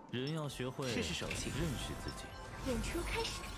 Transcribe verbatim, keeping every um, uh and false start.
人要学会试试手气， 认识自己。 演出开始。